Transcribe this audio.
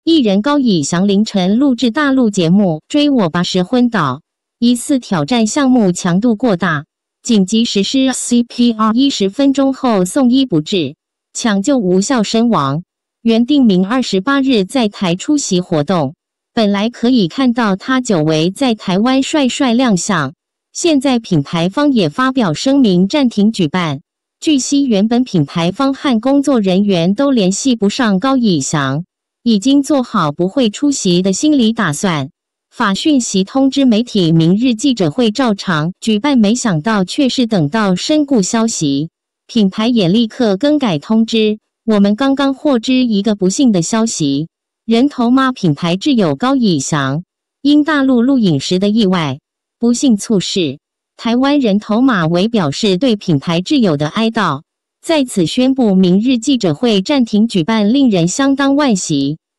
艺人高以翔凌晨录制大陆节目《追我吧》时昏倒，疑似挑战项目强度过大，紧急实施 CPR，10分钟后送医不治，抢救无效身亡。原定明28日在台出席活动，本来可以看到他久违在台湾帅帅亮相，现在品牌方也发表声明暂停举办。据悉，原本品牌方和工作人员都联系不上高以翔，已经做好不会出席的心理打算。法讯息通知媒体，明日记者会照常举办，没想到却是等到身故消息，品牌也立刻更改通知。我们刚刚获知一个不幸的消息，人头马品牌挚友高以翔因大陆录影时的意外不幸猝逝。台湾人头马为表示对品牌挚友的哀悼，在此宣布明日记者会暂停举办，令人相当惋惜。